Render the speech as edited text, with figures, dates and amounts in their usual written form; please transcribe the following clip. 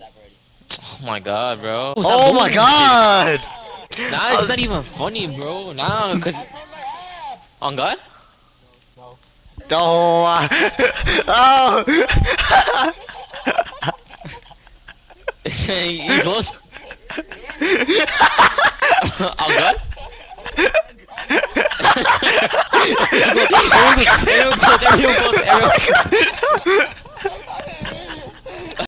Oh my god, bro. Oh my god! Nah, it's not even funny, bro. Nah, cause on God. Oh! Oh! You close. On God.